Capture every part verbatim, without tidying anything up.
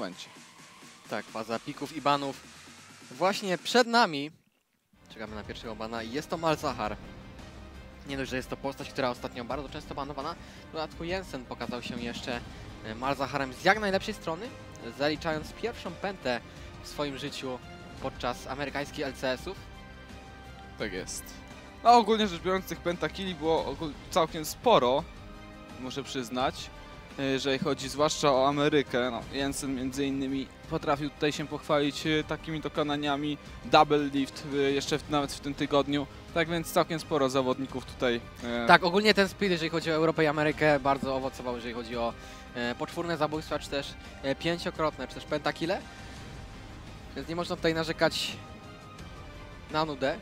momencie. Tak, faza pików i banów właśnie przed nami. Czekamy na pierwszego bana i jest to Malzahar. Nie dość, że jest to postać, która ostatnio bardzo często banowana, w dodatku Jensen pokazał się jeszcze Malzaharem z jak najlepszej strony, zaliczając pierwszą pętę w swoim życiu podczas amerykańskich L C S-ów. Tak jest. No ogólnie rzecz biorąc tych pentakili było całkiem sporo, muszę przyznać, jeżeli chodzi zwłaszcza o Amerykę. No, Jensen między innymi potrafił tutaj się pochwalić takimi dokonaniami, double lift jeszcze w, nawet w tym tygodniu, tak więc całkiem sporo zawodników tutaj. E... Tak, ogólnie ten split, jeżeli chodzi o Europę i Amerykę, bardzo owocował, jeżeli chodzi o e, poczwórne zabójstwa, czy też e, pięciokrotne, czy też pentakile. Więc nie można tutaj narzekać na nudę.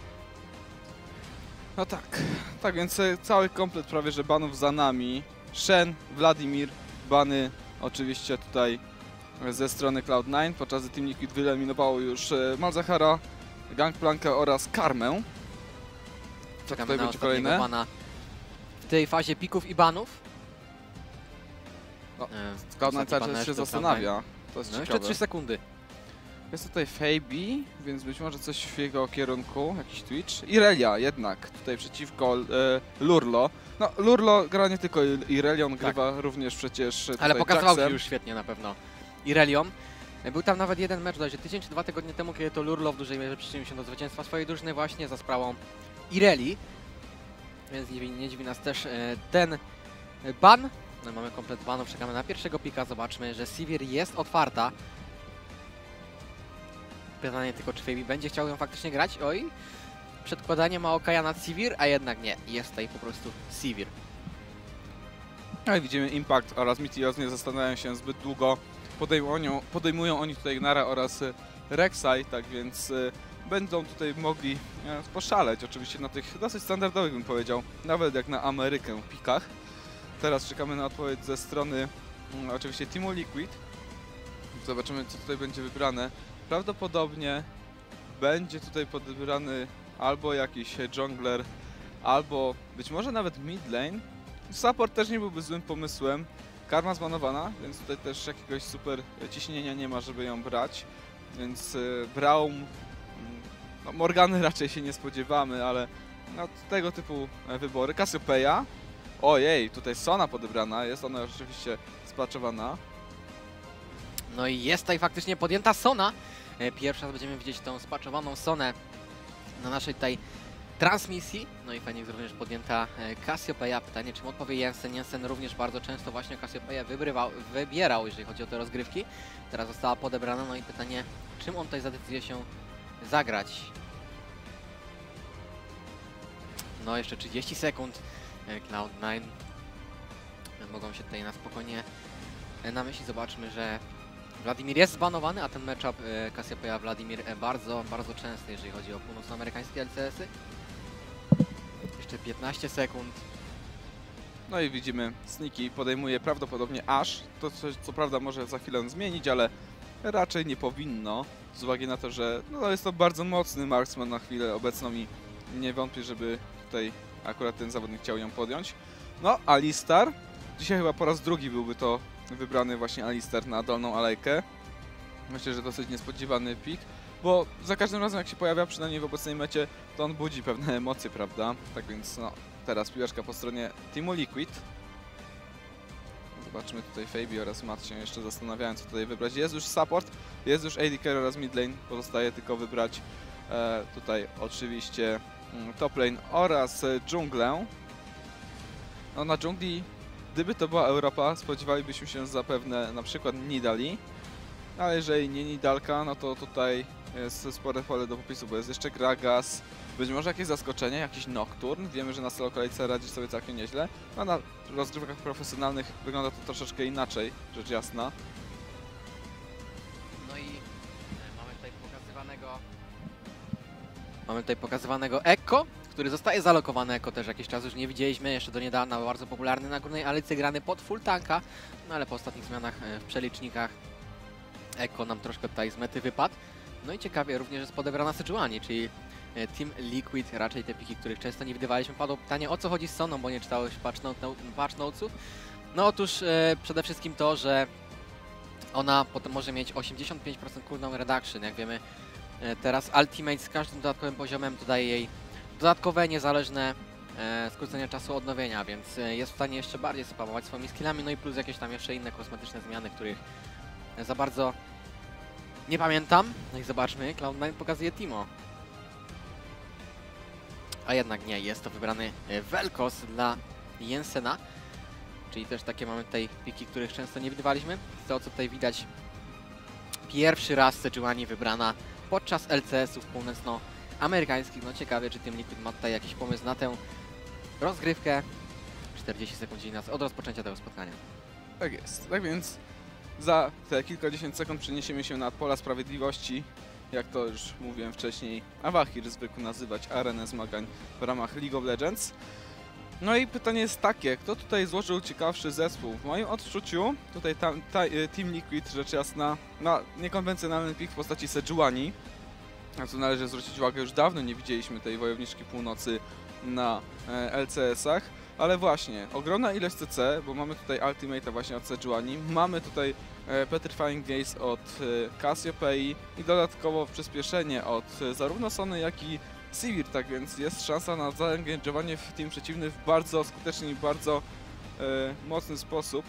No tak, tak więc cały komplet prawie że banów za nami. Shen, Wladimir, bany oczywiście tutaj ze strony Cloud nine, podczas gdy Team Liquid wyeliminowało już Malzahara, Gangplankę oraz Karmę. Co Czekamy tutaj na będzie kolejne? Bana w tej fazie pików i banów. No, e, Cloud nine cały czas się zastanawia, to jest no ciekawe. jeszcze trzy sekundy. Jest tutaj Fabi, więc być może coś w jego kierunku, jakiś Twitch. Irelia jednak, tutaj przeciwko e, Lurlo. No, Lurlo gra nie tylko Irelion, grywa tak. również przecież Ale pokazywał Jacksem. się już świetnie na pewno Irelion. Był tam nawet jeden mecz, dojdzie tydzień czy dwa tygodnie temu, kiedy to Lurlo w dużej mierze przyczynił się do zwycięstwa swojej drużyny właśnie za sprawą Ireli. Więc nie, nie dziwi nas też e, ten ban. No, mamy komplet banów, czekamy na pierwszego pika, zobaczmy, że Sivir jest otwarta. Pytanie tylko, czy Fabi będzie chciał ją faktycznie grać? Oj, przedkładanie Maokaja na Sivir, a jednak nie, jest tutaj po prostu Sivir. No i widzimy Impact oraz Meteos nie zastanawiają się zbyt długo, podejmują, podejmują oni tutaj Nara oraz Rek'Sai, tak więc y, będą tutaj mogli y, poszaleć oczywiście na tych dosyć standardowych, bym powiedział, nawet jak na Amerykę pikach. Teraz czekamy na odpowiedź ze strony y, oczywiście Teamu Liquid. Zobaczymy, co tutaj będzie wybrane. Prawdopodobnie będzie tutaj podbrany albo jakiś jungler, albo być może nawet mid lane. Support też nie byłby złym pomysłem. Karma zbanowana, więc tutaj też jakiegoś super ciśnienia nie ma, żeby ją brać. Więc y, Braum, no Morgany raczej się nie spodziewamy, ale no, tego typu wybory. Cassiopeia, ojej, tutaj Sona podebrana, jest ona oczywiście spaczowana. No i jest tutaj faktycznie podjęta Sona. Pierwsza będziemy widzieć tą spaczowaną Sonę na naszej tutaj transmisji. No i fajnie jest również podjęta Cassiopeia. Pytanie, czym odpowie Jensen. Jensen również bardzo często właśnie Cassiopeię wybierał, jeżeli chodzi o te rozgrywki. Teraz została podebrana, no i pytanie, czym on tutaj zadecyduje się zagrać. No jeszcze trzydzieści sekund. Cloud nine mogą się tutaj na spokojnie namyślić. Zobaczmy, że Wladimir jest zbanowany, a ten matchup e, Cassiopeia-Wladimir e, bardzo, bardzo częsty, jeżeli chodzi o północnoamerykańskie L C S-y. Jeszcze piętnaście sekund. No i widzimy, Sneaky podejmuje prawdopodobnie Ash. To coś, co prawda może za chwilę zmienić, ale raczej nie powinno. Z uwagi na to, że no, jest to bardzo mocny marksman na chwilę obecną i nie wątpię, żeby tutaj akurat ten zawodnik chciał ją podjąć. No, Alistar. Dzisiaj chyba po raz drugi byłby to wybrany właśnie Alistar na dolną alejkę. Myślę, że dosyć niespodziewany pick, bo za każdym razem jak się pojawia, przynajmniej w obecnej mecie, to on budzi pewne emocje, prawda? Tak więc no, teraz piłeczka po stronie Teamu Liquid. Zobaczmy tutaj Fabi oraz Matt się jeszcze zastanawiają, co tutaj wybrać. Jest już support, jest już A D carry oraz mid lane, pozostaje tylko wybrać e, tutaj oczywiście mm, top lane oraz e, dżunglę. No na dżungli, gdyby to była Europa, spodziewalibyśmy się zapewne na przykład Nidali, ale jeżeli nie Nidalka, no to tutaj jest spore pole do popisu, bo jest jeszcze Gragas, być może jakieś zaskoczenie, jakiś Nocturne, wiemy, że na solo kolejce radzi sobie całkiem nieźle, a na rozgrywkach profesjonalnych wygląda to troszeczkę inaczej, rzecz jasna. No i mamy tutaj pokazywanego mamy tutaj pokazywanego Ekko, który zostaje zalokowany jako też jakiś czas już nie widzieliśmy, jeszcze do niedawna bardzo popularny na górnej alejce, grany pod full tanka, no ale po ostatnich zmianach w przelicznikach Ekko nam troszkę tutaj z mety wypadł. No i ciekawie również jest podebrana Sejuani, czyli Team Liquid, raczej te piki, których często nie widywaliśmy. Padło pytanie, o co chodzi z Soną, bo nie czytałeś patch, note, patch notesów. No otóż e, przede wszystkim to, że ona potem może mieć osiemdziesiąt pięć procent cooldown reduction. Jak wiemy, teraz Ultimate z każdym dodatkowym poziomem dodaje jej dodatkowe, niezależne e, skrócenie czasu odnowienia, więc jest w stanie jeszcze bardziej spamować swoimi skillami, no i plus jakieś tam jeszcze inne kosmetyczne zmiany, których za bardzo nie pamiętam. No i zobaczmy, Cloud nine pokazuje Teemo. A jednak nie, jest to wybrany Vel'Koz dla Jensena. Czyli też takie mamy tutaj piki, których często nie widywaliśmy. Z tego co tutaj widać, pierwszy raz Sejuani wybrana podczas L C S-ów północnoamerykańskich. No ciekawie, czy Team Liquid ma tutaj jakiś pomysł na tę rozgrywkę. czterdzieści sekund dzieli nas od rozpoczęcia tego spotkania. Tak jest. Tak więc za te kilkadziesiąt sekund przeniesiemy się na pola sprawiedliwości. Jak to już mówiłem wcześniej, Avahir zwykł nazywać arenę zmagań w ramach League of Legends. No i pytanie jest takie, kto tutaj złożył ciekawszy zespół? W moim odczuciu tutaj ta, ta, Team Liquid rzecz jasna ma niekonwencjonalny pik w postaci Sejuani. Na co należy zwrócić uwagę, już dawno nie widzieliśmy tej Wojowniczki Północy na e, L C S-ach. Ale właśnie, ogromna ilość C C, bo mamy tutaj Ultimate'a właśnie od Sejuani, mamy tutaj e, Petrifying Gaze od e, Cassiopeii i dodatkowo przyspieszenie od e, zarówno Sony, jak i Sivir, tak więc jest szansa na zaangażowanie w team przeciwny w bardzo skuteczny i bardzo e, mocny sposób.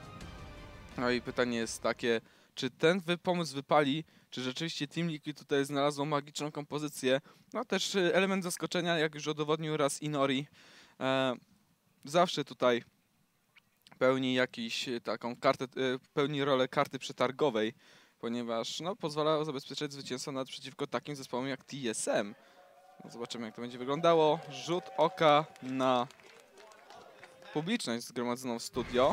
No i pytanie jest takie, czy ten wy pomysł wypali, czy rzeczywiście Team Liquid tutaj znalazło magiczną kompozycję. No też e, element zaskoczenia, jak już udowodnił raz Inori. E, zawsze tutaj pełni jakiś taką kartę, pełni rolę karty przetargowej, ponieważ no, pozwala zabezpieczyć zwycięstwo nad przeciwko takim zespołom jak T S M. No, zobaczymy, jak to będzie wyglądało. Rzut oka na publiczność zgromadzoną w studio.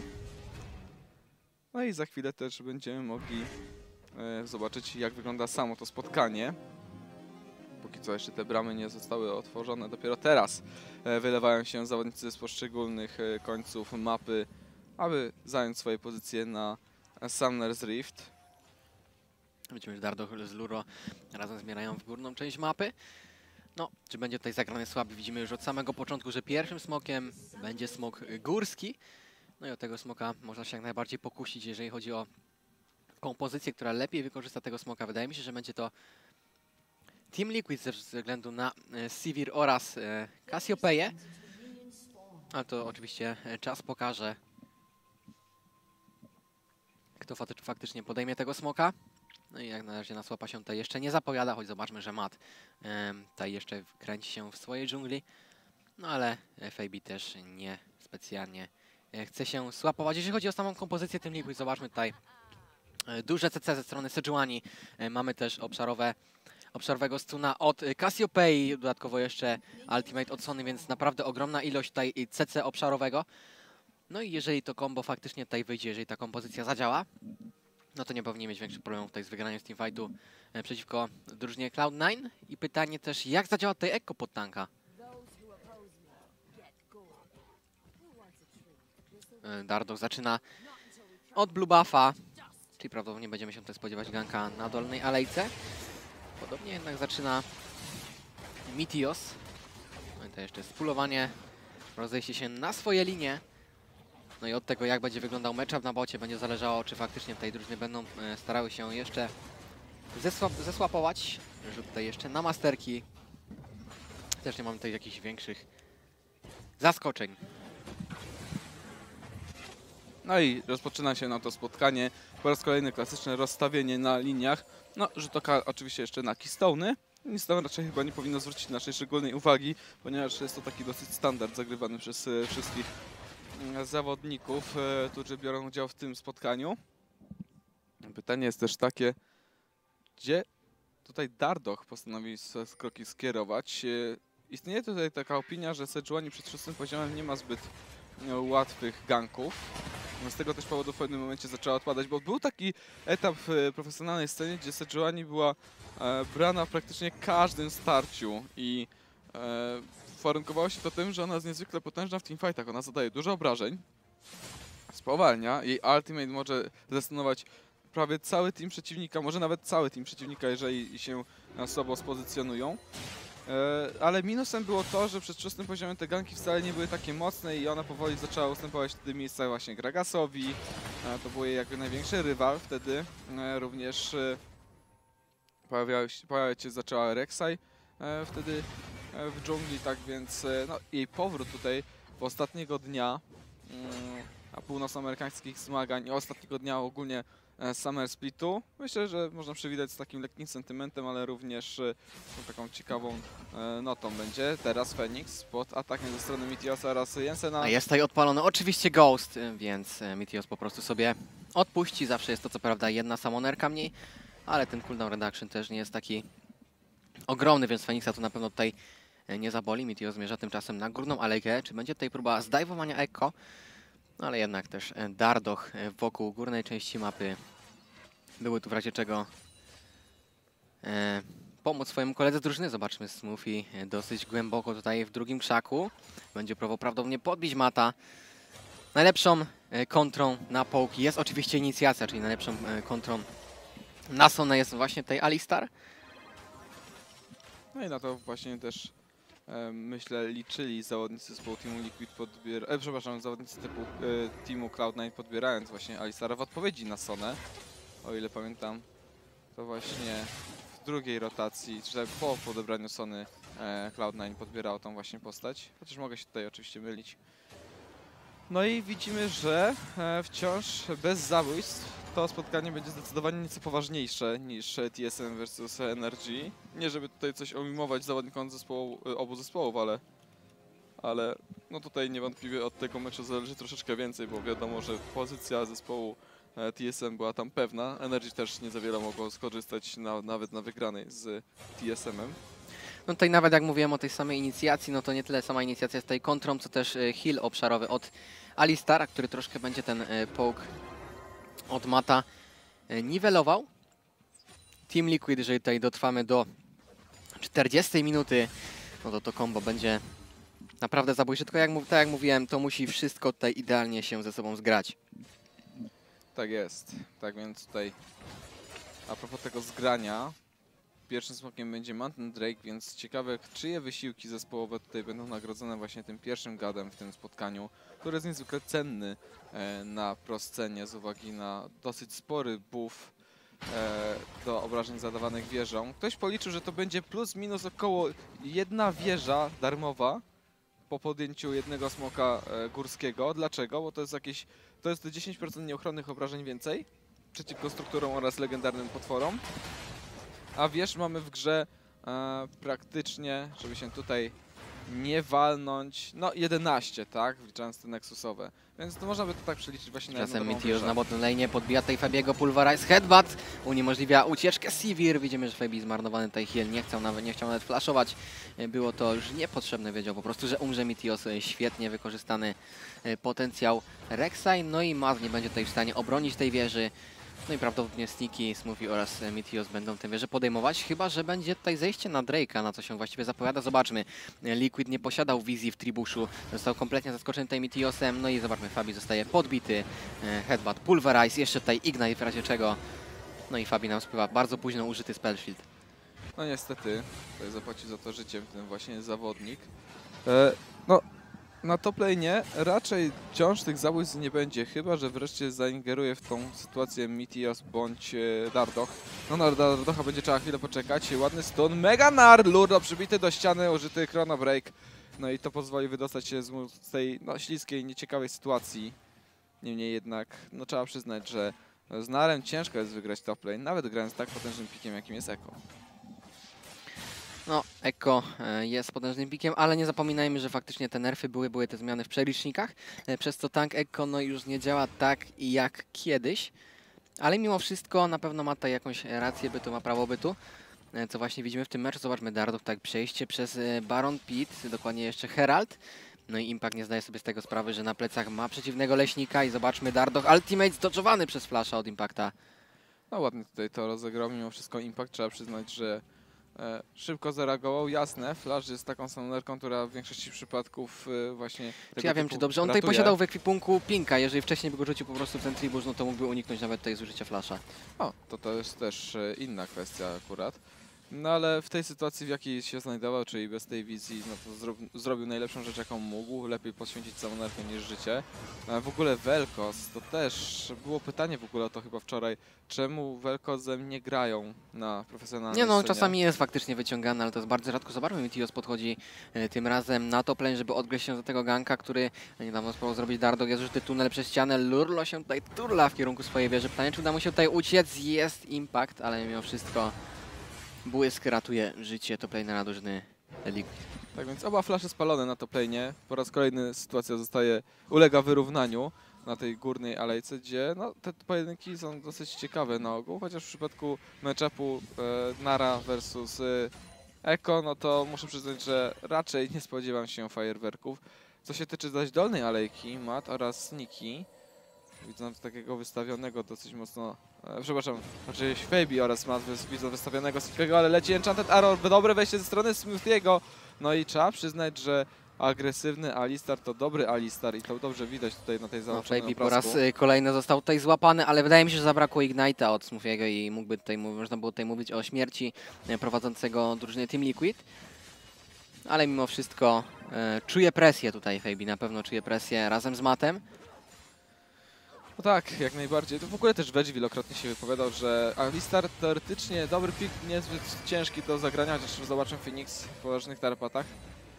No i za chwilę też będziemy mogli e, zobaczyć, jak wygląda samo to spotkanie. Póki co jeszcze te bramy nie zostały otworzone. Dopiero teraz e, wylewają się zawodnicy z poszczególnych e, końców mapy, aby zająć swoje pozycje na Summoner's Rift. Widzimy, że Dardo z Luro razem zmierają w górną część mapy. No, czy będzie tutaj zagrany słaby? Widzimy już od samego początku, że pierwszym smokiem będzie smok górski. No i od tego smoka można się jak najbardziej pokusić, jeżeli chodzi o kompozycję, która lepiej wykorzysta tego smoka. Wydaje mi się, że będzie to Team Liquid ze względu na e, Sivir oraz e, Cassiopeię. Ale to oczywiście e, czas pokaże, kto faktycznie podejmie tego smoka. No i jak na razie na słapa się tutaj jeszcze nie zapowiada, choć zobaczmy, że Matt e, tutaj jeszcze kręci się w swojej dżungli. No ale F A B też nie specjalnie e, chce się słapować. Jeżeli chodzi o samą kompozycję Team Liquid, zobaczmy tutaj e, duże C C ze strony Sejuani. E, mamy też obszarowe obszarowego stuna od Cassiopei, dodatkowo jeszcze Ultimate od Sony, więc naprawdę ogromna ilość tutaj C C obszarowego. No i jeżeli to combo faktycznie tutaj wyjdzie, jeżeli ta kompozycja zadziała, no to nie powinien mieć większych problemów tutaj z wygraniem z teamfightu przeciwko drużynie Cloud nine. I pytanie też, jak zadziała tutaj Ekko pod tanka? Dardo zaczyna od blue buffa, czyli prawdopodobnie będziemy się tutaj spodziewać ganka na dolnej alejce. Podobnie jednak zaczyna Mitios. No i to jeszcze spulowanie, rozejście się na swoje linie. No i od tego, jak będzie wyglądał matchup na bocie, będzie zależało, czy faktycznie tutaj drużyny będą e, starały się jeszcze zesłap zesłapować. Rzut tutaj jeszcze na masterki. Też nie mamy tutaj jakichś większych zaskoczeń. No i rozpoczyna się na to spotkanie. Po raz kolejny klasyczne rozstawienie na liniach. No, rzut oka oczywiście jeszcze na Keystone'y. Nic tam raczej chyba nie powinno zwrócić naszej szczególnej uwagi, ponieważ jest to taki dosyć standard zagrywany przez e, wszystkich e, zawodników, e, którzy biorą udział w tym spotkaniu. Pytanie jest też takie, gdzie tutaj Dardoch postanowił kroki skierować. E, istnieje tutaj taka opinia, że Sejuani przed szóstym poziomem nie ma zbyt e, łatwych ganków. Z tego też powodu w pewnym momencie zaczęła odpadać, bo był taki etap w profesjonalnej scenie, gdzie Sejuani była e, brana w praktycznie każdym starciu i e, warunkowało się to tym, że ona jest niezwykle potężna w teamfightach. Ona zadaje dużo obrażeń, spowalnia, jej ultimate może zastunować prawie cały team przeciwnika, może nawet cały team przeciwnika, jeżeli się słabo spozycjonują. E, ale minusem było to, że przed szóstym poziomem te ganki wcale nie były takie mocne i one powoli zaczęły ustępować wtedy miejsca właśnie Gragasowi. E, to był jej jakby największy rywal wtedy. E, również e, pojawiały się, pojawiać się zaczęła Rek'Sai e, wtedy e, w dżungli, tak więc e, no, jej powrót tutaj w ostatniego dnia mm, a północnoamerykańskich zmagań i ostatniego dnia ogólnie e, Summer Splitu. Myślę, że można przewidzieć z takim lekkim sentymentem, ale również e, taką ciekawą e, notą będzie. Teraz Phoenix pod atakiem ze strony Meteosa oraz Jensena. A jest tutaj odpalony oczywiście Ghost, więc Meteos po prostu sobie odpuści. Zawsze jest to co prawda jedna samonerka mniej, ale ten cooldown reduction też nie jest taki ogromny, więc Phoenixa to na pewno tutaj nie zaboli. Meteos zmierza tymczasem na górną alejkę. Czy będzie tutaj próba zdajwowania Ekko? No ale jednak też Dardoch wokół górnej części mapy. Były tu w razie czego e, pomóc swojemu koledze z drużyny. Zobaczmy, Smoothie dosyć głęboko tutaj w drugim krzaku. Będzie próbował prawdopodobnie podbić Mata. Najlepszą e, kontrą na połki jest oczywiście inicjacja, czyli najlepszą e, kontrą na Sonę jest właśnie tej Alistar. No i na to właśnie też e, myślę liczyli zawodnicy zespołu Teamu Liquid podbier... E, przepraszam, zawodnicy typu e, Teamu Cloud nine podbierając właśnie Alistara w odpowiedzi na Sonę. O ile pamiętam, to właśnie w drugiej rotacji, czy po podebraniu Sony e, Cloud nine podbierał tą właśnie postać. Chociaż mogę się tutaj oczywiście mylić. No i widzimy, że e, wciąż bez zabójstw to spotkanie będzie zdecydowanie nieco poważniejsze niż T S M versus N R G. Nie żeby tutaj coś omimować zawodnikom zespołu, obu zespołów, ale, ale no tutaj niewątpliwie od tego meczu zależy troszeczkę więcej, bo wiadomo, że pozycja zespołu T S M była tam pewna. N R G też nie za wiele mogło skorzystać na, nawet na wygranej z T S M em. No tutaj nawet jak mówiłem o tej samej inicjacji, no to nie tyle sama inicjacja jest tutaj kontrą, co też heal obszarowy od Alistara, który troszkę będzie ten poke od Mata niwelował. Team Liquid, jeżeli tutaj dotrwamy do czterdziestej minuty, no to to combo będzie naprawdę zabójcze. Tylko jak, tak jak mówiłem, to musi wszystko tutaj idealnie się ze sobą zgrać. Tak jest. Tak więc tutaj a propos tego zgrania, pierwszym smokiem będzie Mountain Drake, więc ciekawe, czyje wysiłki zespołowe tutaj będą nagrodzone właśnie tym pierwszym gadem w tym spotkaniu, który jest niezwykle cenny e, na proscenie z uwagi na dosyć spory buff e, do obrażeń zadawanych wieżą. Ktoś policzył, że to będzie plus minus około jedna wieża darmowa po podjęciu jednego smoka e, górskiego. Dlaczego? Bo to jest jakieś, to jest dziesięć procent nieuchronnych obrażeń więcej przeciwko strukturom oraz legendarnym potworom. A wież mamy w grze e, praktycznie, żeby się tutaj nie walnąć, no jedenaście, tak? Wliczając te nexusowe. Więc to można by to tak przeliczyć właśnie na jedną Czasem dobrą Meteos wieżę. na bottom lane podbija tutaj Fabiego, Pulverize Headbutt, uniemożliwia ucieczkę Sivir. Widzimy, że Fabi zmarnowany tutaj heal, nie chciał nawet, nie chciał nawet flashować. Było to już niepotrzebne, wiedział po prostu, że umrze Meteos. Świetnie wykorzystany potencjał Rek'Sai, no i Maz nie będzie tutaj w stanie obronić tej wieży. No i prawdopodobnie Sneaky, Smoothie oraz Meteos będą tę wieżę podejmować, chyba że będzie tutaj zejście na Drake'a, na co się właściwie zapowiada. Zobaczmy, Liquid nie posiadał wizji w Tribuszu, został kompletnie zaskoczony tutaj Meteosem, no i zobaczmy, Fabi zostaje podbity, Headbutt, Pulverize, jeszcze tutaj Ignite w razie czego, no i Fabi nam spływa bardzo późno użyty Spellshield. No niestety, tutaj zapłaci za to życiem ten właśnie zawodnik. E, no, na top lane'ie raczej wciąż tych zabójstw nie będzie, chyba że wreszcie zaingeruje w tą sytuację Meteos bądź e, Dardoch. No na Dardocha będzie trzeba chwilę poczekać. Ładny stun, Mega Nard, Lurdo przybity do ściany, użyty Chrono Break. No i to pozwoli wydostać się z, z tej no, śliskiej, nieciekawej sytuacji. Niemniej jednak, no trzeba przyznać, że z Narem ciężko jest wygrać top lane, nawet grając tak potężnym pikiem, jakim jest Ekko. No, Ekko jest potężnym pikiem, ale nie zapominajmy, że faktycznie te nerfy były, były te zmiany w przelicznikach, przez co tank Ekko no już nie działa tak jak kiedyś, ale mimo wszystko na pewno ma tutaj jakąś rację bytu, ma prawo bytu, co właśnie widzimy w tym meczu. Zobaczmy, Dardoch, tak, przejście przez Baron Pit, dokładnie jeszcze Herald, no i Impact nie zdaje sobie z tego sprawy, że na plecach ma przeciwnego leśnika i zobaczmy, Dardoch ultimate zdoczowany przez flasha od Impacta. No ładnie tutaj to rozegrał, mimo wszystko Impact trzeba przyznać, że E, szybko zareagował. Jasne, Flash jest taką samonerką, która w większości przypadków e, właśnie tego Czy ja wiem, czy dobrze. On ratuje. tutaj posiadał w ekwipunku Pinka. Jeżeli wcześniej by go rzucił po prostu w ten tribusz, no to mógłby uniknąć nawet tutaj zużycia Flasha. O, to to jest też e, inna kwestia akurat. No ale w tej sytuacji, w jakiej się znajdował, czyli bez tej wizji, no to zro zrobił najlepszą rzecz, jaką mógł. Lepiej poświęcić samą nerfę niż życie. A w ogóle Vel'Koz, to też było pytanie w ogóle o to chyba wczoraj, czemu Vel'Kozem nie grają na profesjonalnej Nie no, scenie? czasami jest faktycznie wyciągany, ale to jest bardzo rzadko. Zobaczmy, Mitios podchodzi e, tym razem na top lane, żeby odgryźć się do tego ganka, który niedawno spróbował zrobić Dardog. Jest użyty tunel przez ścianę, Lurlo się tutaj turla w kierunku swojej wieży. Pytanie, czy uda mu się tutaj uciec? Jest impact, ale mimo wszystko błysk ratuje życie top lanera drużyny Liquid. Tak więc oba flasze spalone na top lane'ie. Po raz kolejny sytuacja zostaje, ulega wyrównaniu na tej górnej alejce, gdzie no, te pojedynki są dosyć ciekawe na ogół, chociaż w przypadku matchupu e, Nara versus e, Eko, no to muszę przyznać, że raczej nie spodziewam się fajerwerków. Co się tyczy zaś dolnej alejki, Mat oraz Niki, widzę takiego wystawionego dosyć mocno, e, przepraszam, znaczy Fabi oraz Mat widzą wystawionego Snikiego, ale leci Enchanted Arrow, dobre wejście ze strony Smoothiego. No i trzeba przyznać, że agresywny Alistar to dobry Alistar i to dobrze widać tutaj na tej No, załączonej Fabi po obrazku. raz y, kolejny został tutaj złapany, ale wydaje mi się, że zabrakło Ignite'a od Smoothiego i mógłby tutaj, można było tutaj mówić o śmierci y, prowadzącego drużyny Team Liquid. Ale mimo wszystko y, czuje presję tutaj Fabi, na pewno czuje presję razem z Matem. No tak, jak najbardziej. To w ogóle też Wedge wielokrotnie się wypowiadał, że Alistar teoretycznie dobry pick, niezbyt ciężki do zagrania, chociaż zobaczę Phoenix w poważnych tarapatach.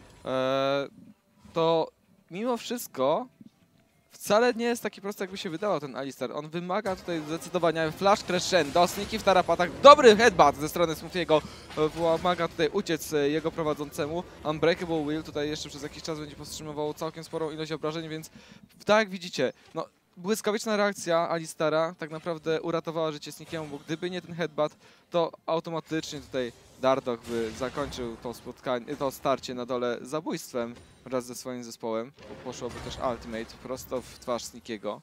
Eee, to mimo wszystko wcale nie jest taki prosty, jakby się wydawał ten Alistar. On wymaga tutaj zdecydowania flash crescendo, sniki w tarapatach, dobry headbutt ze strony Smoothiego, wymaga tutaj uciec jego prowadzącemu. Unbreakable Will tutaj jeszcze przez jakiś czas będzie powstrzymywał całkiem sporą ilość obrażeń, więc tak jak widzicie, no błyskawiczna reakcja Alistara tak naprawdę uratowała życie Snikiemu, bo gdyby nie ten headbutt, to automatycznie tutaj Dardog by zakończył to spotkanie, to starcie na dole zabójstwem wraz ze swoim zespołem. Poszłoby też ultimate prosto w twarz Snikiego.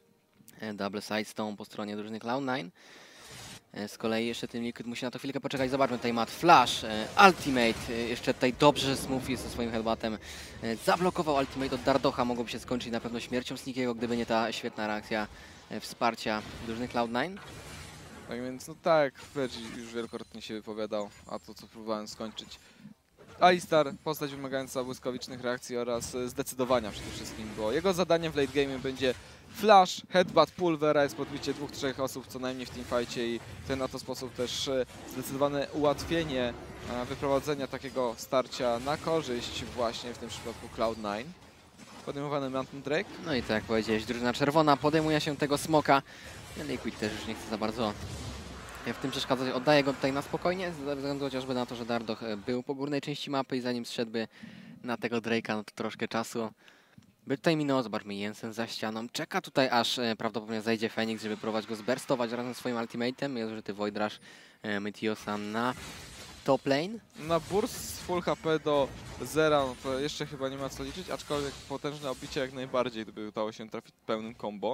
E, Double Sidestone po stronie drużyny Cloud nine. E, Z kolei jeszcze Team Liquid musi na to chwilkę poczekać. Zobaczmy tutaj Mat Flash, e, Ultimate. E, Jeszcze tutaj dobrze Smoothie ze swoim headbuttem e, zablokował Ultimate od Dardocha. Mogłoby się skończyć na pewno śmiercią Snikiego, gdyby nie ta świetna reakcja e, wsparcia drużyny Cloud nine. Tak więc no tak, Wedge już wielokrotnie się wypowiadał, a to co próbowałem skończyć. Alistar, postać wymagająca błyskawicznych reakcji oraz zdecydowania przede wszystkim, bo jego zadaniem w late game będzie flash, headbutt, pulvera, jest podbicie dwóch, trzech osób co najmniej w teamfightie i w ten oto sposób też zdecydowane ułatwienie wyprowadzenia takiego starcia na korzyść właśnie w tym przypadku Cloud nine. Podejmowany Mountain Drake. No i tak jak powiedziałeś, drużyna czerwona podejmuje się tego smoka. Liquid też już nie chce za bardzo w tym przeszkadzać. Oddaje go tutaj na spokojnie, ze względu chociażby na to, że Dardoch był po górnej części mapy i zanim zszedłby na tego Drake'a, no to troszkę czasu by tutaj minęło. Zobaczmy, Jensen za ścianą. Czeka tutaj, aż e, prawdopodobnie zajdzie Phoenix, żeby próbować go zberstować razem z swoim ultimatem. Jest użyty Void Rush e, Metiosa na top lane. Na burst full H P do zera, no to jeszcze chyba nie ma co liczyć, aczkolwiek potężne obicie jak najbardziej, gdyby udało się trafić pełnym combo.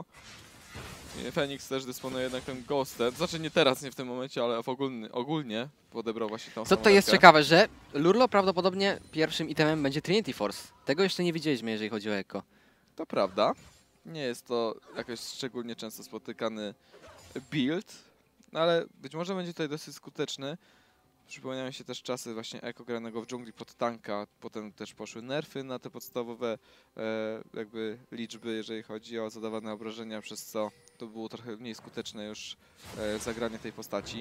I Phoenix też dysponuje jednak tym ghostem, znaczy nie teraz, nie w tym momencie, ale w ogólny, ogólnie podebrał właśnie tą Co tutaj jest ciekawe, że Lurlo prawdopodobnie pierwszym itemem będzie Trinity Force. Tego jeszcze nie widzieliśmy, jeżeli chodzi o Echo. To prawda, nie jest to jakoś szczególnie często spotykany build, no ale być może będzie tutaj dosyć skuteczny. Przypominają się też czasy właśnie Eko granego w dżungli pod tanka, potem też poszły nerfy na te podstawowe e, jakby liczby, jeżeli chodzi o zadawane obrażenia, przez co to było trochę mniej skuteczne już e, zagranie tej postaci.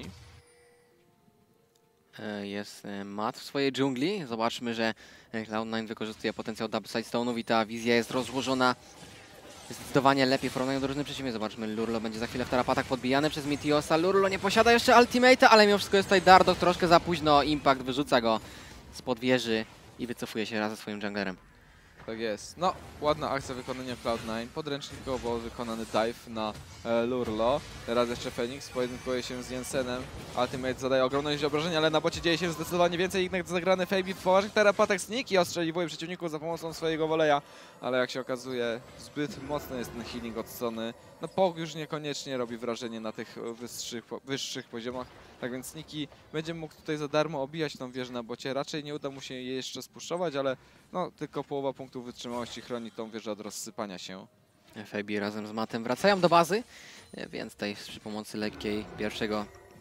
E, Jest e, Mat w swojej dżungli. Zobaczmy, że e, Cloud nine wykorzystuje potencjał Double Sidestone'ów i ta wizja jest rozłożona zdecydowanie lepiej w porównaniu do różnych przeciwnych. Zobaczmy, Lurlo będzie za chwilę w tarapatach podbijany przez Metiosa. Lurlo nie posiada jeszcze ultimate'a, ale mimo wszystko jest tutaj Dardog troszkę za późno. Impact wyrzuca go spod wieży i wycofuje się razem ze swoim junglerem. Tak jest. No, ładna akcja wykonania Cloud nine. Podręcznikowo wykonany dive na e, Lurlo. Teraz jeszcze Phoenix pojedynkuje się z Jensenem. Ultimate zadaje ogromną ilość obrażeń, ale na bocie dzieje się zdecydowanie więcej. Jednak zagrany Fabi w poważnych tarapatach Sniki ostrzeliwuje przeciwników za pomocą swojego woleja. Ale jak się okazuje, zbyt mocny jest ten healing od strony. No Pog już niekoniecznie robi wrażenie na tych wyższych, wyższych poziomach. Tak więc Sniki będzie mógł tutaj za darmo obijać tą wieżę na bocie. Raczej nie uda mu się jej jeszcze spuszować, ale no tylko połowa punktów wytrzymałości chroni tą wieżę od rozsypania się. Fabi razem z Matem wracają do bazy, e, więc tutaj przy pomocy lekkiej pierwszego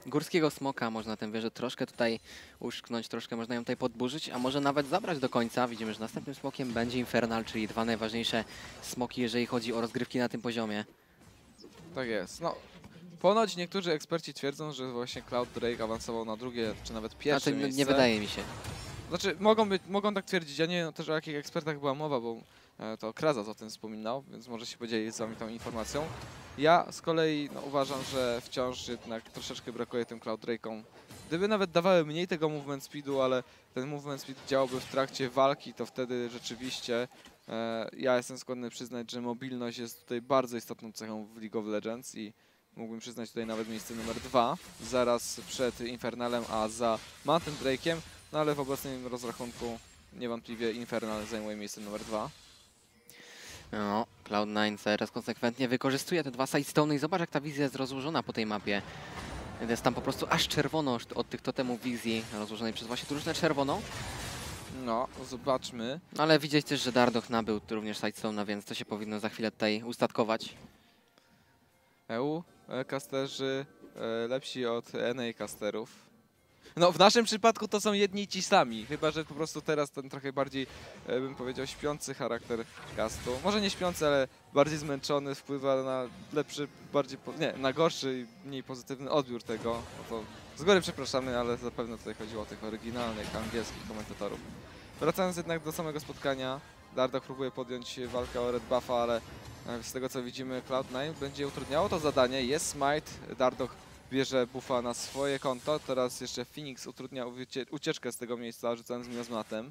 górskiego smoka można tę wieżę troszkę tutaj uszknąć, troszkę można ją tutaj podburzyć, a może nawet zabrać do końca. Widzimy, że następnym smokiem będzie Infernal, czyli dwa najważniejsze smoki, jeżeli chodzi o rozgrywki na tym poziomie. Tak jest. No, ponoć niektórzy eksperci twierdzą, że właśnie Cloud Drake awansował na drugie, czy nawet pierwsze Znaczy, miejsce. nie wydaje mi się. Znaczy, mogą, być, mogą tak twierdzić. Ja nie wiem też, o jakich ekspertach była mowa, bo e, to Krazas o tym wspominał, więc może się podzielić z wami tą informacją. Ja z kolei no, uważam, że wciąż jednak troszeczkę brakuje tym Cloud Drake'om. Gdyby nawet dawały mniej tego movement speedu, ale ten movement speed działałby w trakcie walki, to wtedy rzeczywiście e, ja jestem skłonny przyznać, że mobilność jest tutaj bardzo istotną cechą w League of Legends i mógłbym przyznać tutaj nawet miejsce numer dwa, zaraz przed Infernalem, a za Mountain Drake'iem. No ale w obecnym rozrachunku niewątpliwie Infernal zajmuje miejsce numer dwa. No, Cloud nine teraz konsekwentnie wykorzystuje te dwa sidestone'y i zobacz, jak ta wizja jest rozłożona po tej mapie. Jest tam po prostu aż czerwono od tych totemów wizji rozłożonej przez właśnie drużynę czerwoną. No, zobaczmy. Ale widzieć też, że Dardoch nabył również sidestone'a, więc to się powinno za chwilę tutaj ustatkować. E U, e, casterzy e, lepsi od N A casterów. No w naszym przypadku to są jedni i ci sami, chyba że po prostu teraz ten trochę bardziej, e, bym powiedział, śpiący charakter castu. Może nie śpiący, ale bardziej zmęczony wpływa na lepszy, bardziej, po, nie, na gorszy i mniej pozytywny odbiór tego. No to z góry przepraszamy, ale zapewne tutaj chodziło o tych oryginalnych angielskich komentatorów. Wracając jednak do samego spotkania, Dardoch próbuje podjąć walkę o red buffa, ale z tego co widzimy Cloud nine będzie utrudniało to zadanie. Jest smite, Dardoch bierze buffa na swoje konto, teraz jeszcze Phoenix utrudnia ucie ucieczkę z tego miejsca, rzucając miazmatem.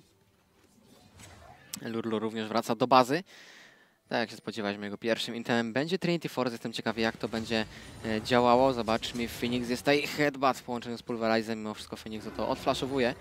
Lurlu również wraca do bazy. Tak jak się spodziewaliśmy, jego pierwszym itemem będzie Trinity Force. Jestem ciekawy, jak to będzie e, działało. Zobaczmy, Phoenix jest tutaj headbutt w połączeniu z Pulverizem. Mimo wszystko Phoenix to odflaszowuje.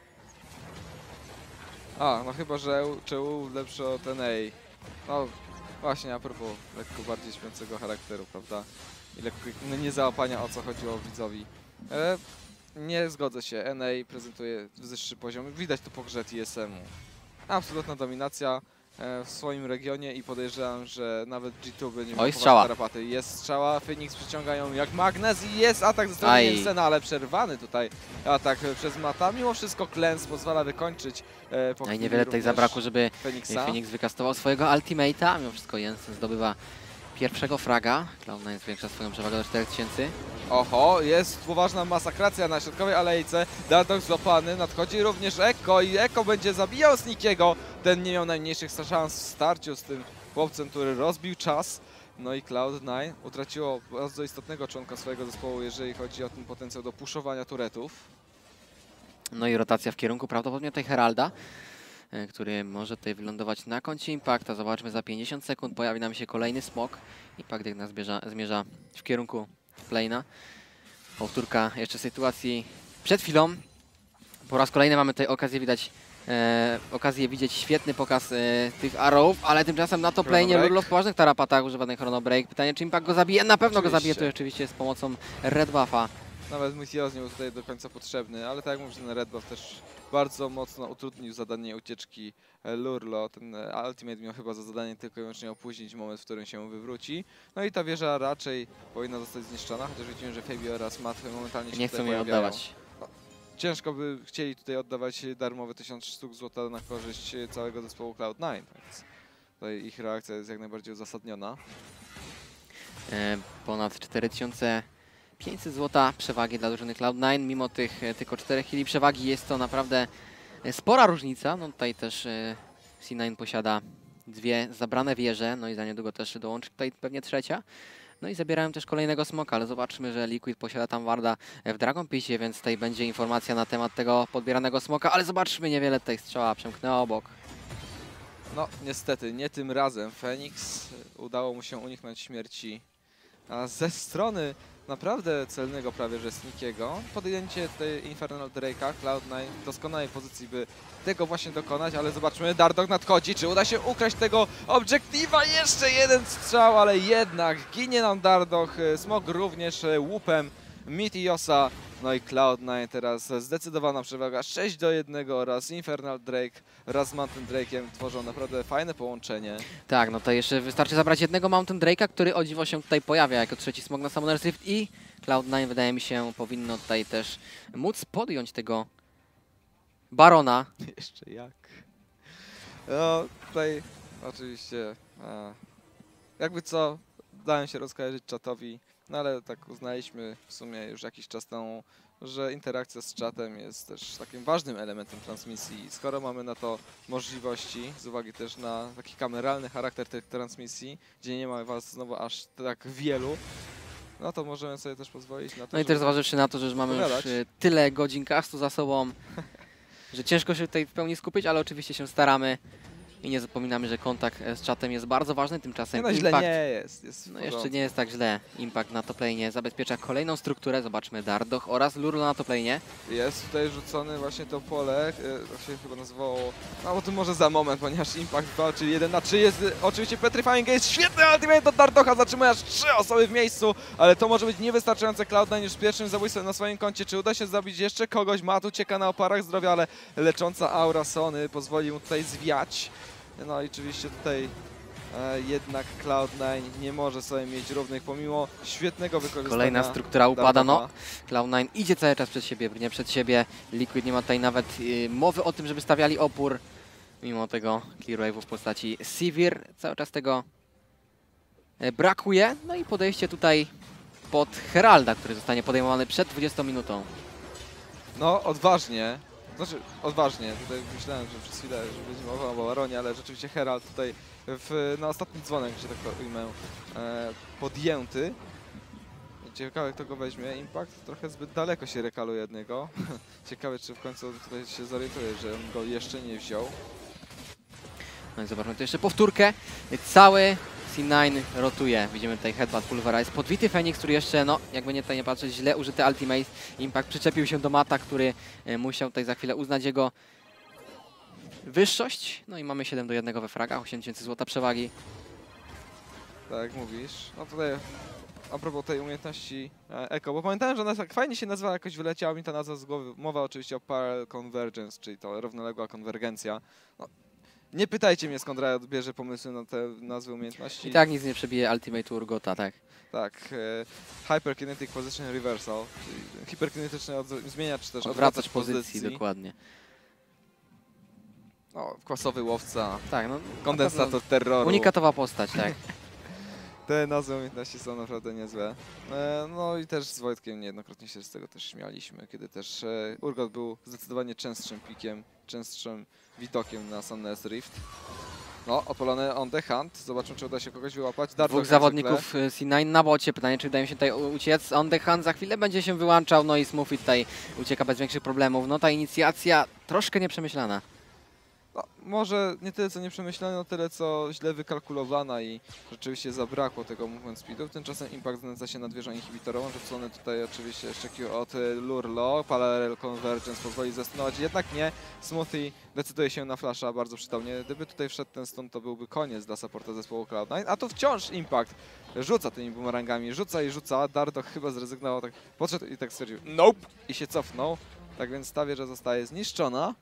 A, no chyba, że C U lepszy od N A. No właśnie, a propos lekko bardziej śpiącego charakteru, prawda? I lekko no, niezałapania, o co chodziło widzowi. E, nie zgodzę się, N A prezentuje wyższy poziom. Widać to po grze T S M u. Absolutna dominacja w swoim regionie i podejrzewam, że nawet G dwa będzie miał tarapaty. Jest strzała, Phoenix przyciągają jak magnes i jest atak ze strony Jensena, ale przerwany tutaj atak przez Mata. Mimo wszystko Cleanse pozwala wykończyć e, po No i niewiele tutaj zabrakło, żeby Phoenixa. Phoenix wykastował swojego ultimate'a. Mimo wszystko Jensen zdobywa pierwszego fraga. Cloud nine zwiększa swoją przewagę do czterech tysięcy. Oho, jest poważna masakracja na środkowej alejce. Dardoch złapany, nadchodzi również Ekko i Ekko będzie zabijał Sneakiego. Ten nie miał najmniejszych szans w starciu z tym chłopcem, który rozbił czas. No i Cloud nine utraciło bardzo istotnego członka swojego zespołu, jeżeli chodzi o ten potencjał do puszowania turetów. No i rotacja w kierunku prawdopodobnie tutaj Heralda, który może tutaj wylądować na koncie Impacta. Zobaczmy, za pięćdziesiąt sekund pojawi nam się kolejny smok. Impact jednak zmierza, zmierza w kierunku Plane'a. Powtórka jeszcze sytuacji przed chwilą. Po raz kolejny mamy tutaj okazję widać, e, okazję widzieć świetny pokaz e, tych arrowów, ale tymczasem na to Plane'ie Lurlo w poważnych tarapatach używany Chrono Break. Pytanie, czy Impact go zabije? Na pewno oczywiście go zabije, to oczywiście z pomocą Red Buffa. Nawet Mythios nie był tutaj do końca potrzebny, ale tak jak mówisz, ten Red Buff też bardzo mocno utrudnił zadanie ucieczki Lurlo. Ten ultimate miał chyba za zadanie tylko i wyłącznie opóźnić moment, w którym się wywróci. No i ta wieża raczej powinna zostać zniszczona, chociaż widzimy, że Fabio oraz Matt momentalnie się nie chcą jej pojawiają. oddawać. No, ciężko by chcieli tutaj oddawać darmowe tysiąc sztuk złota na korzyść całego zespołu Cloud nine, więc tutaj ich reakcja jest jak najbardziej uzasadniona. E, ponad cztery tysiące pięćset złota przewagi dla drużyny Cloud nine. Mimo tych e, tylko czterech chwili przewagi jest to naprawdę e, spora różnica. No tutaj też e, C dziewięć posiada dwie zabrane wieże, no i za niedługo też dołączy tutaj pewnie trzecia. No i zabierałem też kolejnego smoka, ale zobaczmy, że Liquid posiada tam warda w Dragon Pissie, więc tutaj będzie informacja na temat tego podbieranego smoka, ale zobaczmy, niewiele tutaj strzała przemknęła obok. No niestety, nie tym razem. Phoenix udało mu się uniknąć śmierci. A ze strony naprawdę celnego prawie że Sneakiego podjęcie tej Infernal Drake'a, Cloud nine w doskonałej pozycji, by tego właśnie dokonać, ale zobaczmy, Dardoch nadchodzi, czy uda się ukraść tego obiektywa? Jeszcze jeden strzał, ale jednak ginie nam Dardoch, Smok również łupem Mythiosa. No i Cloud nine teraz zdecydowana przewaga sześć do jednego oraz Infernal Drake wraz z Mountain Drake'iem tworzą naprawdę fajne połączenie. Tak, no to jeszcze wystarczy zabrać jednego Mountain Drake'a, który o dziwo się tutaj pojawia jako trzeci smok na Summoner's Rift i Cloud nine wydaje mi się powinno tutaj też móc podjąć tego Barona. Jeszcze jak. No tutaj oczywiście e, jakby co dałem się rozkojarzyć czatowi, no ale tak uznaliśmy w sumie już jakiś czas temu, że interakcja z czatem jest też takim ważnym elementem transmisji. Skoro mamy na to możliwości, z uwagi też na taki kameralny charakter tej transmisji, gdzie nie ma was znowu aż tak wielu, no to możemy sobie też pozwolić na to, No i też zważywszy na to, że już mamy już pogadać. y, tyle godzin castu za sobą, że ciężko się tutaj w pełni skupić, ale oczywiście się staramy i nie zapominamy, że kontakt e, z czatem jest bardzo ważny. Nie Tymczasem no, źle Impact, nie jest. jest w no jeszcze porządku. nie jest tak źle. Impact na top lane'ie zabezpiecza kolejną strukturę. Zobaczmy Dardoch oraz Lurlo na top lane'ie. Jest tutaj rzucony właśnie to pole, e, to się chyba nazywało, no o tym może za moment, ponieważ Impact walczy jeden na trzy, jest e, oczywiście Petrifying Gaze, świetny ultimate od Dardocha, zatrzymuje aż trzy osoby w miejscu, ale to może być niewystarczające. Cloud nine już z pierwszym zabójstwem na swoim koncie, czy uda się zabić jeszcze kogoś? Mat ucieka na oparach zdrowia, ale lecząca aura Sony pozwoli mu tutaj zwiać. No i oczywiście tutaj e, jednak Cloud nine nie może sobie mieć równych pomimo świetnego wykorzystania. Kolejna struktura upada, no. Dardocha. Cloud nine idzie cały czas przed siebie, brnie przed siebie. Liquid nie ma tutaj nawet y, mowy o tym, żeby stawiali opór. Mimo tego clear wave'u w postaci Sivir cały czas tego e, brakuje. No i podejście tutaj pod Heralda, który zostanie podejmowany przed dwudziestą minutą. No, odważnie. Znaczy, odważnie. Tutaj myślałem, że przez chwilę że będzie mowa o Baronie, ale rzeczywiście Herald tutaj w, na ostatni dzwonek, że tak to ujmę, e, podjęty. Ciekawe, kto go weźmie. Impact trochę zbyt daleko się rekaluje od niego. Ciekawe, czy w końcu tutaj się zorientuje, że on go jeszcze nie wziął. No i zobaczmy tu jeszcze powtórkę. Cały C nine rotuje. Widzimy tutaj headbutt Pulverize. Podwity Fenix, który jeszcze, no jakby nie tutaj nie patrzeć, źle użyty ultimate. Impact przyczepił się do Mata, który e, musiał tutaj za chwilę uznać jego wyższość. No i mamy siedem do jednego we fragach, osiem tysięcy złota przewagi. Tak jak mówisz. No tutaj a propos tej umiejętności e, Echo, bo pamiętałem, że ona tak fajnie się nazywa, jakoś wyleciała mi ta nazwa z głowy. Mowa oczywiście o Parallel Convergence, czyli to równoległa konwergencja. No, nie pytajcie mnie, skąd Riot bierze pomysły na te nazwy umiejętności. I tak nic nie przebije ultimate'u Urgota, tak. Tak. E, Hyperkinetic Position Reversal, czyli hiperkinetyczny zmieniacz, czy też Odwracać odwracacz pozycji, pozycji. dokładnie. No, kwasowy łowca, Tak, no. kondensator terroru. Unikatowa postać, tak. Te nazwy umiejętności są naprawdę niezłe. E, no i też z Wojtkiem niejednokrotnie się z tego też śmialiśmy, kiedy też e, Urgot był zdecydowanie częstszym pikiem, częstszym widokiem na Sunless Rift. No, opalony on the hunt. Zobaczmy, czy uda się kogoś wyłapać. Dardoch Dwóch jak zawodników C nine na bocie. Pytanie, czy udaje mi się tutaj u- uciec. On the hunt za chwilę będzie się wyłączał, no i Smoothie tutaj ucieka bez większych problemów. No ta inicjacja troszkę nieprzemyślana. No, może nie tyle co nieprzemyślana, no tyle co źle wykalkulowana i rzeczywiście zabrakło tego movement speedu. Tymczasem Impact znęca się nad wieżą inhibitorową, rzucony tutaj oczywiście jeszcze Q od y, Lurlo. Parallel Convergence pozwoli zastonować, jednak nie. Smoothie decyduje się na flasha bardzo przytomnie. Gdyby tutaj wszedł ten stąd, to byłby koniec dla supporta zespołu Cloud nine, a to wciąż Impact rzuca tymi bumerangami, rzuca i rzuca. Dardoch chyba zrezygnował, tak podszedł i tak stwierdził nope i się cofnął. Tak więc ta wieża zostaje zniszczona.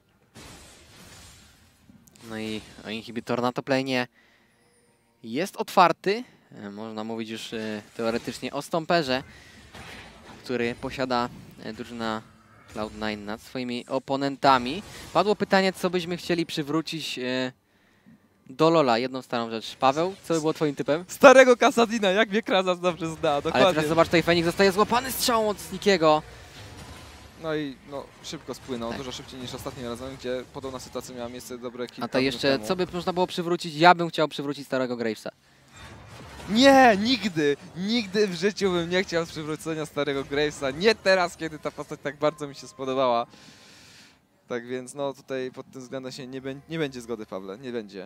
No i inhibitor na top lane'ie jest otwarty. E, Można mówić już e, teoretycznie o stomperze, który posiada e, drużyna Cloud nine nad swoimi oponentami. Padło pytanie, co byśmy chcieli przywrócić e, do Lola. Jedną starą rzecz. Paweł, co by było twoim typem? Starego Kasadina, jak mnie Krazas dobrze zna, dokładnie. Ale teraz zobacz, tutaj Fenix zostaje złapany strzałą od Snickiego. No i no, szybko spłynął, Tak. dużo szybciej niż ostatnim razem, gdzie podobna sytuacja miała miejsce dobre kilka A to jeszcze, minut temu. co by można było przywrócić? Ja bym chciał przywrócić starego Gravesa. Nie, nigdy, nigdy w życiu bym nie chciał przywrócenia starego Gravesa. Nie teraz, kiedy ta postać tak bardzo mi się spodobała. Tak więc no tutaj pod tym względem się nie, bę nie będzie zgody, Pawle, nie będzie.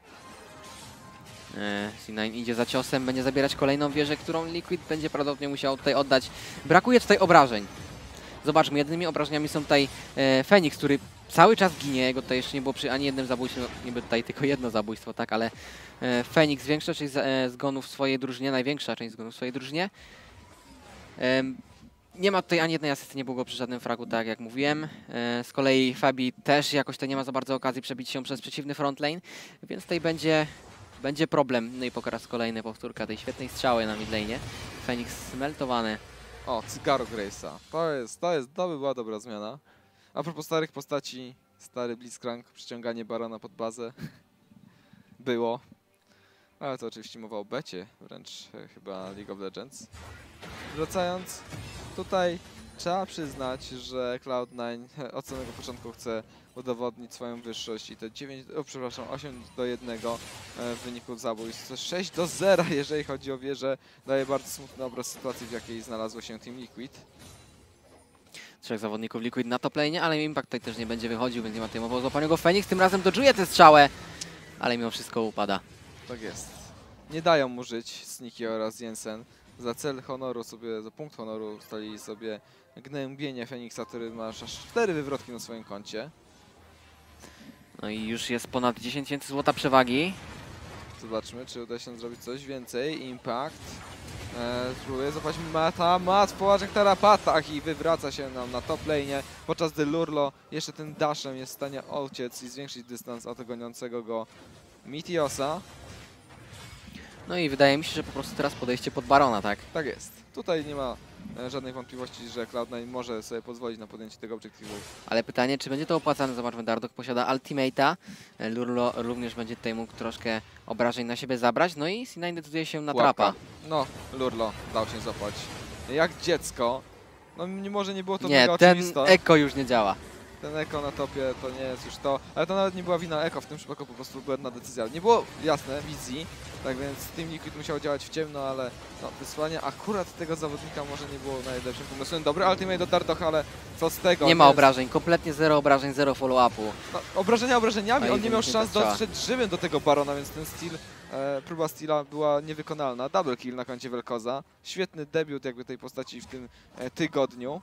E, C nine idzie za ciosem, będzie zabierać kolejną wieżę, którą Liquid będzie prawdopodobnie musiał tutaj oddać. Brakuje tutaj obrażeń. Zobaczmy, jedynymi obrażeniami są tutaj e, Fenix, który cały czas ginie. Jego tutaj jeszcze nie było przy ani jednym zabójstwie, no, niby tutaj tylko jedno zabójstwo, tak, ale e, Fenix, większa część za, e, zgonów w swojej drużynie, największa część zgonów w swojej drużynie. E, nie ma tutaj ani jednej asysty, nie było go przy żadnym fragu, tak jak mówiłem. E, z kolei Fabi też jakoś to nie ma za bardzo okazji przebić się przez przeciwny frontlane, więc tutaj będzie, będzie problem. No i po raz kolejny powtórka tej świetnej strzały na midlane. Fenix smeltowany. O, Cygaro Grace'a. To jest, to jest, to by była dobra zmiana. A propos starych postaci, stary Blitzcrank, przyciąganie Barona pod bazę. Było. Ale to oczywiście mowa o becie, wręcz e, chyba League of Legends. Wracając, tutaj trzeba przyznać, że Cloud nine od samego początku chce udowodnić swoją wyższość i te dziewięć, o, przepraszam, osiem do jednego w wyniku zabójstw. sześć do zera, jeżeli chodzi o wieżę, daje bardzo smutny obraz sytuacji, w jakiej znalazło się Team Liquid. Trzech zawodników Liquid na top lane, ale Impact tutaj też nie będzie wychodził, więc nie ma tej mowy o złapaniu go. Fenix tym razem dodżuje tę strzałę, ale mimo wszystko upada. Tak jest. Nie dają mu żyć Sneaky oraz Jensen. Za cel honoru sobie, za punkt honoru ustalili sobie gnębienie Feniksa, który ma aż cztery wywrotki na swoim koncie. No i już jest ponad dziesięć tysięcy złota przewagi. Zobaczmy, czy uda się zrobić coś więcej. Impact. E, spróbuje złapać Mata. Mat w poważnych tarapatach i wywraca się nam na top lane, podczas gdy Lurlo jeszcze tym dashem jest w stanie uciec i zwiększyć dystans od goniącego go Mitiosa. No i wydaje mi się, że po prostu teraz podejście pod Barona, tak? Tak jest. Tutaj nie ma e, żadnej wątpliwości, że Cloud nine może sobie pozwolić na podjęcie tego obiektywu. Ale pytanie, czy będzie to opłacane? Zobaczmy, Dardoch posiada ultimate'a. Lurlo również będzie tutaj mógł troszkę obrażeń na siebie zabrać. No i C nine decyduje się na Pułapka. trapa. No, Lurlo dał się złapać. Jak dziecko. No nie, może nie było to Nie, mega ten oczywiste. Eko już nie działa. Ten Eko na topie to nie jest już to, ale to nawet nie była wina Eko, w tym przypadku po prostu błędna decyzja. Nie było jasne wizji, tak więc Team Liquid musiał działać w ciemno, ale no, wysłanie akurat tego zawodnika może nie było najlepszym pomysłem. Dobry ultimate do Dardocha, ale co z tego? Nie ma jest... obrażeń, kompletnie zero obrażeń, zero follow-upu. No, obrażenia obrażeniami, No i on nie miał wyniknie szans ta strzała. dotrzeć żywym do tego Barona, więc ten steal, e, próba steala była niewykonalna. Double kill na koncie Vel'Koza. Świetny debiut jakby tej postaci w tym e, tygodniu.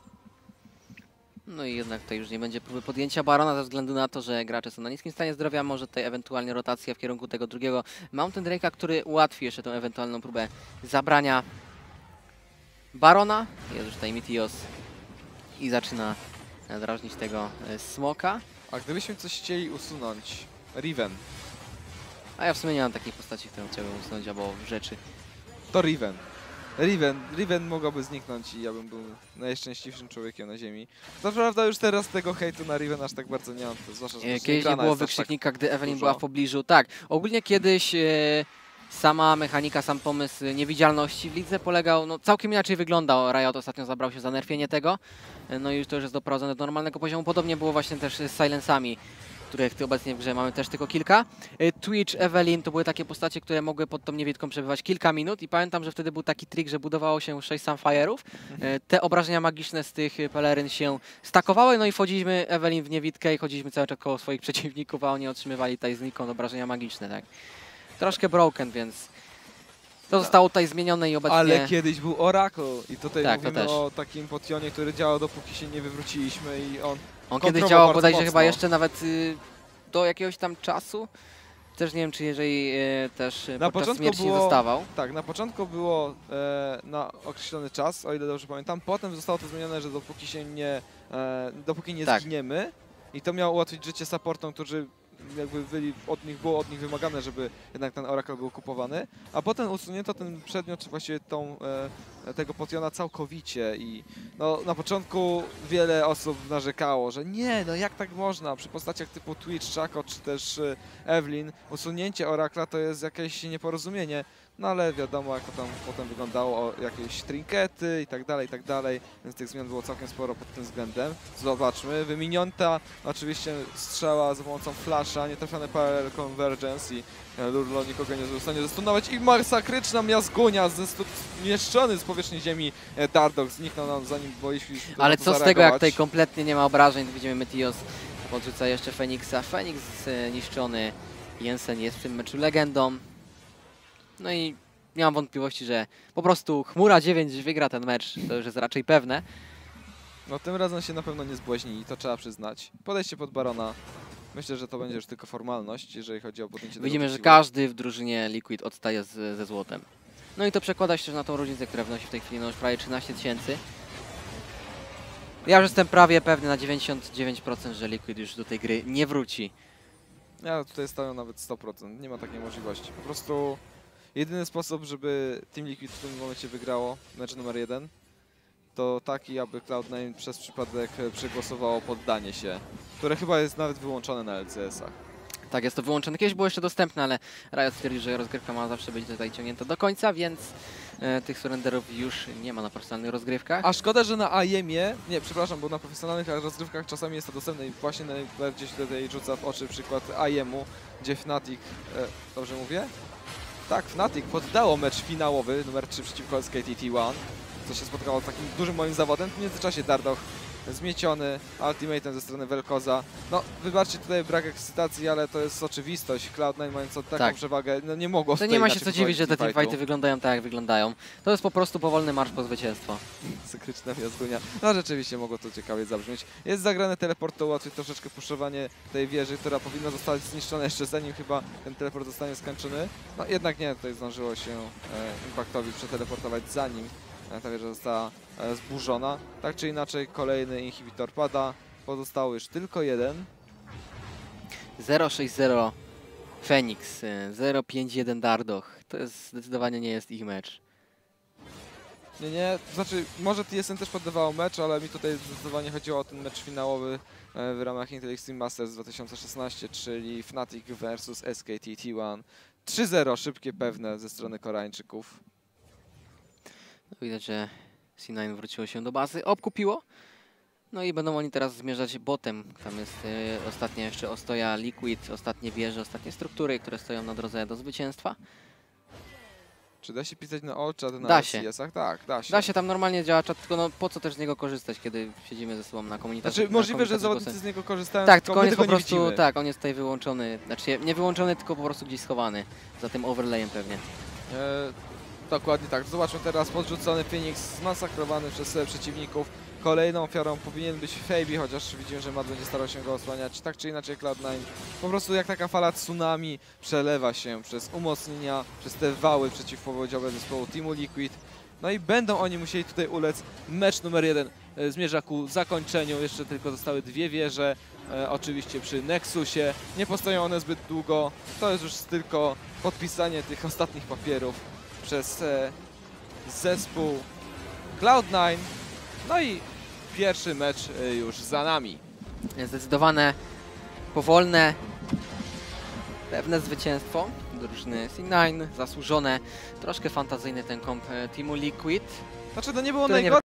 No i jednak tutaj już nie będzie próby podjęcia Barona ze względu na to, że gracze są na niskim stanie zdrowia. Może tutaj ewentualnie rotacja w kierunku tego drugiego Mountain Drake'a, który ułatwi jeszcze tę ewentualną próbę zabrania Barona. Jest już tutaj Mitios i zaczyna drażnić tego e, smoka. A gdybyśmy coś chcieli usunąć, Riven, A ja w sumie nie mam takiej postaci, którą chciałbym usunąć albo rzeczy. to Riven. Riven, Riven mogłaby zniknąć i ja bym był najszczęśliwszym człowiekiem na ziemi. Co prawda już teraz tego hejtu na Riven aż tak bardzo nie mam, to zwłaszcza, że Kiedyś nie grana było jest aż tak wykrzyknika, gdy Evelyn dużo. była w pobliżu. Tak, ogólnie kiedyś e, sama mechanika, sam pomysł niewidzialności w lidze polegał, no całkiem inaczej wyglądał. Riot ostatnio zabrał się za nerfienie tego, e, no i już to już jest doprowadzone do normalnego poziomu. Podobnie było właśnie też z Silencami, których obecnie w grze mamy też tylko kilka. E, Twitch, Evelyn to były takie postacie, które mogły pod tą niewidką przebywać kilka minut i pamiętam, że wtedy był taki trik, że budowało się sześć Sunfire'ów. E, te obrażenia magiczne z tych peleryn się stakowały, no i wchodziliśmy Evelyn w niewidkę i chodziliśmy cały czas koło swoich przeciwników, a oni otrzymywali tutaj znikąd obrażenia magiczne, tak. Troszkę broken, więc to zostało tutaj zmienione i obecnie... Ale kiedyś był Oracle i tutaj Tak, to mówimy też. o takim potionie, który działał dopóki się nie wywróciliśmy i on On kiedyś kontrował działał bardzo bodajże mocno. chyba jeszcze nawet y, do jakiegoś tam czasu. Też nie wiem, czy jeżeli y, też y, Na podczas początku śmierci nie było- zostawał. Tak, na początku było e, na określony czas, o ile dobrze pamiętam. Potem zostało to zmienione, że dopóki się nie, e, dopóki nie Tak. zginiemy i to miało ułatwić życie supportom, którzy jakby byli, od nich było od nich wymagane, żeby jednak ten Oracle był kupowany. A potem usunięto ten przedmiot, czy właściwie tą, e, tego potiona całkowicie i no, na początku wiele osób narzekało, że nie, no jak tak można, przy postaciach typu Twitch, Chaco czy też e, Evelyn, usunięcie Oracla to jest jakieś nieporozumienie. No ale wiadomo, jak to tam potem wyglądało, o jakieś trinkety i tak dalej, i tak dalej, więc tych zmian było całkiem sporo pod tym względem. Zobaczmy, wyminięta oczywiście strzała za pomocą flasha, nietrafiony parallel convergence i e, Lurlo nikogo nie zostanie zastunować i masakryczna miazgunia zmieszczony z powierzchni ziemi e, Dardoch zniknął nam zanim boiliśmy Ale co z tego, jak tutaj kompletnie nie ma obrażeń, widzimy Metios podrzuca jeszcze Feniksa. Feniks y, niszczony, Jensen jest w tym meczu legendą. No i nie mam wątpliwości, że po prostu Chmura dziewięć wygra ten mecz, to już jest raczej pewne. No tym razem się na pewno nie zbłaźni i to trzeba przyznać. Podejście pod Barona. Myślę, że to będzie już tylko formalność, jeżeli chodzi o podjęcie tego Widzimy, że wysiłku. każdy w drużynie Liquid odstaje z, ze złotem. No i to przekłada się też na tą różnicę, która wnosi w tej chwili no już prawie trzynaście tysięcy. Ja już jestem prawie pewny na dziewięćdziesiąt dziewięć procent, że Liquid już do tej gry nie wróci. Ja tutaj stawiam nawet sto procent. Nie ma takiej możliwości. Po prostu jedyny sposób, żeby Team Liquid w tym momencie wygrało mecz numer jeden, to taki, aby Cloud nine przez przypadek przegłosowało poddanie się, które chyba jest nawet wyłączone na L C S-ach. Tak, jest to wyłączone. Kiedyś było jeszcze dostępne, ale Riot stwierdził, że rozgrywka ma zawsze być tutaj ciągnięta do końca, więc e, tych surrenderów już nie ma na profesjonalnych rozgrywkach. A szkoda, że na A I M-ie, nie, przepraszam, bo na profesjonalnych rozgrywkach czasami jest to dostępne i właśnie najbardziej się tutaj rzuca w oczy przykład A I M-u, gdzie Fnatic, e, dobrze mówię? Tak, Fnatic poddało mecz finałowy numer trzy przeciwko S K T T jeden, co się spotkało z takim dużym moim zawodem. W międzyczasie Dardoch zmieciony ultimatem ze strony Vel'Koza. No, wybaczcie tutaj brak ekscytacji, ale to jest oczywistość. Cloud nine mając taką Tak. przewagę, no nie mogło To tutaj nie ma się inaczej co dziwić, że te teamfightu. teamfighty wyglądają tak, jak wyglądają. To jest po prostu powolny marsz po zwycięstwo. Sykryczna miazgunia. No rzeczywiście mogło to ciekawie zabrzmieć. Jest zagrany teleport, to ułatwi troszeczkę puszowanie tej wieży, która powinna zostać zniszczona jeszcze zanim chyba ten teleport zostanie skończony. No jednak nie, tutaj zdążyło się e, Impactowi przeteleportować zanim e, ta wieża została e, zburzona. Tak czy inaczej kolejny inhibitor pada. Pozostało już tylko jeden. zero sześć zero Phoenix, zero pięć jeden Dardoch. To jest zdecydowanie nie jest ich mecz. Nie, nie, to znaczy może T S M też poddawało mecz, ale mi tutaj zdecydowanie chodziło o ten mecz finałowy e, w ramach Intel Extreme Masters dwa tysiące szesnaście, czyli Fnatic versus S K T T jeden. trzy zero, szybkie, pewne ze strony Koreańczyków. Widać, że C dziewięć wróciło się do bazy, obkupiło. No i będą oni teraz zmierzać botem. Tam jest y, ostatnia jeszcze ostoja Liquid, ostatnie wieże, ostatnie struktury, które stoją na drodze do zwycięstwa. Czy da się pisać na all chat na Da się. L C S-ach? Tak, da się. Da się, tam normalnie działa czat, tylko no po co też z niego korzystać, kiedy siedzimy ze sobą na komunikacji. Znaczy na możliwe, że komunikacji zawodnicy głosem. z niego korzystają, Tak, tylko tylko on my jest tego po nie prostu, widzimy. tak, on jest tutaj wyłączony, znaczy nie wyłączony, tylko po prostu gdzieś schowany za tym overlayem pewnie. E, dokładnie tak. Zobaczmy teraz podrzucony Phoenix, zmasakrowany przez e, przeciwników. Kolejną ofiarą powinien być Fabi, chociaż widzimy, że Mad będzie starał się go osłaniać. Tak czy inaczej Cloud nine po prostu jak taka fala tsunami przelewa się przez umocnienia, przez te wały przeciwpowodziowe zespołu Teamu Liquid. No i będą oni musieli tutaj ulec. Mecz numer jeden e, zmierza ku zakończeniu. Jeszcze tylko zostały dwie wieże. E, oczywiście przy Nexusie. Nie postoją one zbyt długo. To jest już tylko podpisanie tych ostatnich papierów przez e, zespół Cloud nine. No i pierwszy mecz e, już za nami. Zdecydowane, powolne, pewne zwycięstwo drużyny C dziewięć, zasłużone, troszkę fantazyjny ten komp e, Teamu Liquid. Znaczy, no nie było Tyle nie najgorsze.